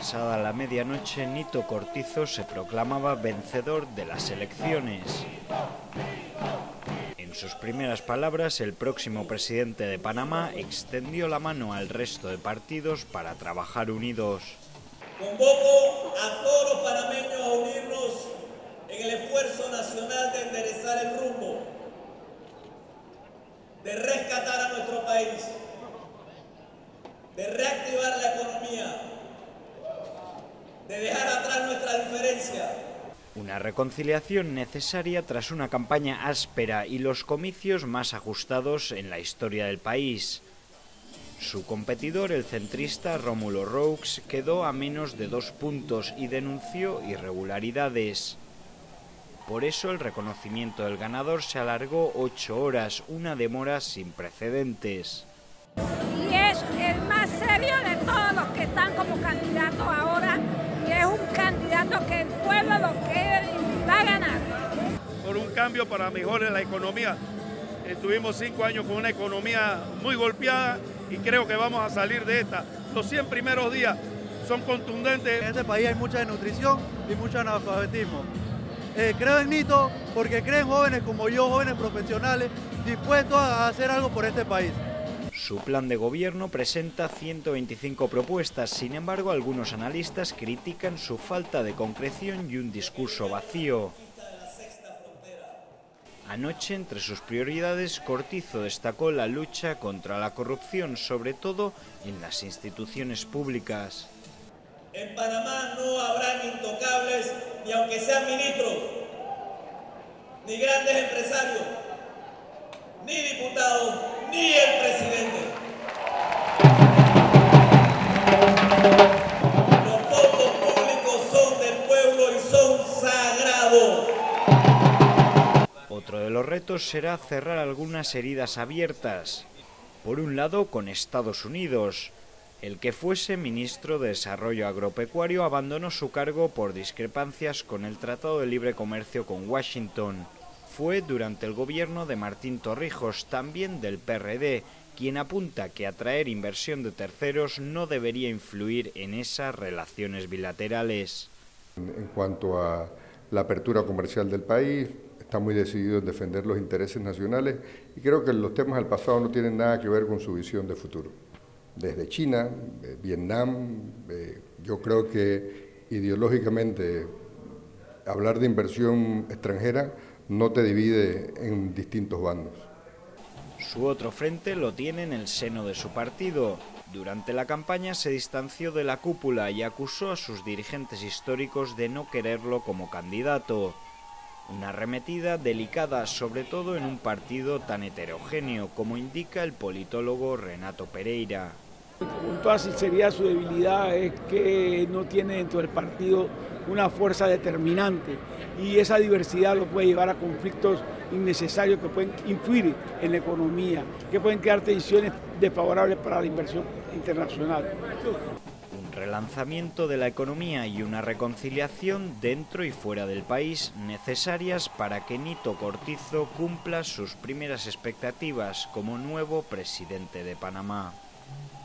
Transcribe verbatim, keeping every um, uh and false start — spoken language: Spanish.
Pasada la medianoche, Nito Cortizo se proclamaba vencedor de las elecciones. En sus primeras palabras, el próximo presidente de Panamá extendió la mano al resto de partidos para trabajar unidos. Convoco a todos los panameños a unirnos en el esfuerzo nacional de enderezar el rumbo, de rescatar a nuestro país, de reactivar la economía, de dejar atrás nuestra diferencia. Una reconciliación necesaria tras una campaña áspera y los comicios más ajustados en la historia del país. Su competidor, el centrista Rómulo Roux, quedó a menos de dos puntos y denunció irregularidades. Por eso el reconocimiento del ganador se alargó ocho horas, una demora sin precedentes. Y es el más serio de todos los que están como candidatos ahora, y es un candidato que el pueblo lo quiere y va a ganar. Por un cambio para mejor en la economía. Estuvimos cinco años con una economía muy golpeada y creo que vamos a salir de esta. Los cien primeros días son contundentes. En este país hay mucha desnutrición y mucho analfabetismo. Eh, creo en Nito porque creen jóvenes como yo, jóvenes profesionales, dispuestos a hacer algo por este país. Su plan de gobierno presenta ciento veinticinco propuestas, sin embargo algunos analistas critican su falta de concreción y un discurso vacío. Anoche, entre sus prioridades, Cortizo destacó la lucha contra la corrupción, sobre todo en las instituciones públicas. En Panamá no habrán intocables, ni aunque sean ministros, ni grandes empresarios, ni diputados, ni el presidente. Los fondos públicos son del pueblo y son sagrados. Otro de los retos será cerrar algunas heridas abiertas. Por un lado, con Estados Unidos. El que fuese ministro de Desarrollo Agropecuario abandonó su cargo por discrepancias con el Tratado de Libre Comercio con Washington. Fue durante el gobierno de Martín Torrijos, también del P R D, quien apunta que atraer inversión de terceros no debería influir en esas relaciones bilaterales. En cuanto a la apertura comercial del país, está muy decidido en defender los intereses nacionales y creo que los temas del pasado no tienen nada que ver con su visión de futuro. Desde China, eh, Vietnam, eh, yo creo que ideológicamente hablar de inversión extranjera no te divide en distintos bandos. Su otro frente lo tiene en el seno de su partido. Durante la campaña se distanció de la cúpula y acusó a sus dirigentes históricos de no quererlo como candidato. Una arremetida delicada, sobre todo en un partido tan heterogéneo, como indica el politólogo Renato Pereira. Con toda sinceridad, su debilidad es que no tiene dentro del partido una fuerza determinante y esa diversidad lo puede llevar a conflictos innecesarios que pueden influir en la economía, que pueden crear tensiones desfavorables para la inversión internacional. Un relanzamiento de la economía y una reconciliación dentro y fuera del país necesarias para que Nito Cortizo cumpla sus primeras expectativas como nuevo presidente de Panamá.